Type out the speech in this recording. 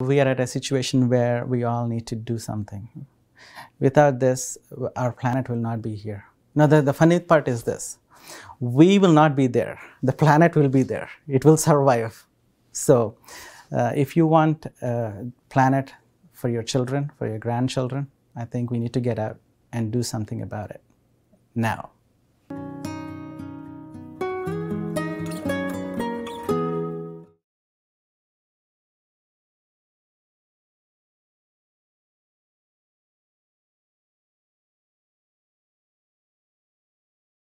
We are at a situation where we all need to do something. Without this, our planet will not be here. Now, the funny part is this. We will not be there. The planet will be there. It will survive. So, if you want a planet for your children, for your grandchildren, I think we need to get out and do something about it now.